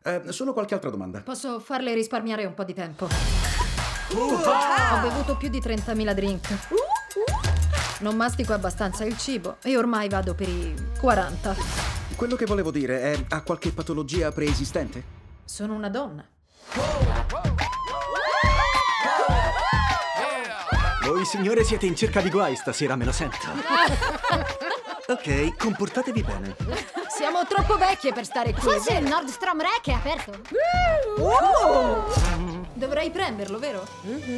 Solo qualche altra domanda. Posso farle risparmiare un po' di tempo. Ho bevuto più di 30.000 drink. Non mastico abbastanza il cibo e ormai vado per i 40. Quello che volevo dire è, ha qualche patologia preesistente? Sono una donna. Voi signore siete in cerca di guai stasera, me lo sento. Ok, comportatevi bene. Siamo troppo vecchie per stare qui. Forse il Nordstrom Rack è aperto. Dovrei prenderlo, vero?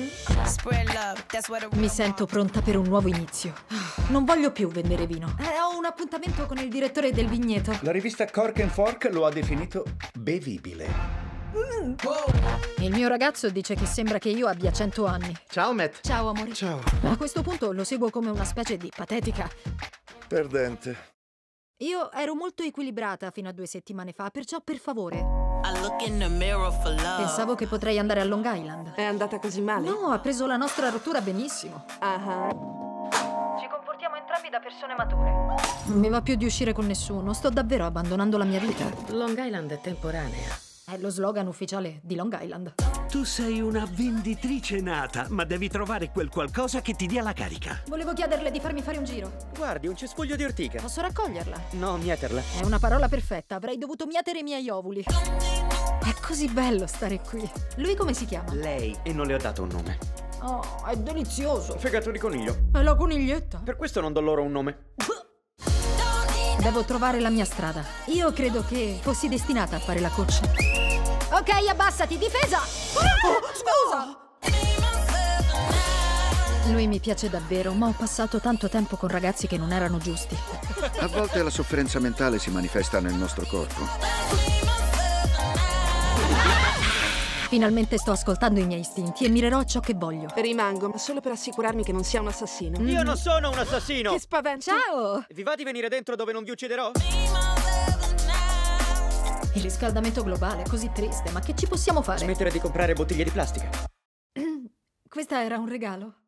Mi sento pronta per un nuovo inizio. Non voglio più vendere vino. Ho un appuntamento con il direttore del vigneto. La rivista Cork and Fork lo ha definito bevibile. Il mio ragazzo dice che sembra che io abbia 100 anni. Ciao, Matt. Ciao, amore. Ciao. A questo punto lo seguo come una specie di patetica. Perdente. Io ero molto equilibrata fino a 2 settimane fa, perciò per favore. Pensavo che potrei andare a Long Island. È andata così male? No, ha preso la nostra rottura benissimo. Ci comportiamo entrambi da persone mature. Non mi va più di uscire con nessuno, sto davvero abbandonando la mia vita. Long Island è temporanea. È lo slogan ufficiale di Long Island. Tu sei una venditrice nata, ma devi trovare quel qualcosa che ti dia la carica. Volevo chiederle di farmi fare un giro. Guardi, un cespuglio di ortica. Posso raccoglierla? No, mieterla. È una parola perfetta, avrei dovuto mietere i miei ovuli. È così bello stare qui. Lui come si chiama? Lei, e non le ho dato un nome. Oh, è delizioso. Fegato di coniglio. È la coniglietta. Per questo non do loro un nome. Devo trovare la mia strada. Io credo che fossi destinata a fare la coach. Ok, abbassati, difesa! Scusa! Lui mi piace davvero, ma ho passato tanto tempo con ragazzi che non erano giusti. A volte la sofferenza mentale si manifesta nel nostro corpo. Finalmente sto ascoltando i miei istinti e mirerò a ciò che voglio. Rimango, ma solo per assicurarmi che non sia un assassino. Io non sono un assassino! Che spavento! Ciao! Vi va di venire dentro dove non vi ucciderò? Il riscaldamento globale è così triste, ma che ci possiamo fare? Smettere di comprare bottiglie di plastica. Questa era un regalo.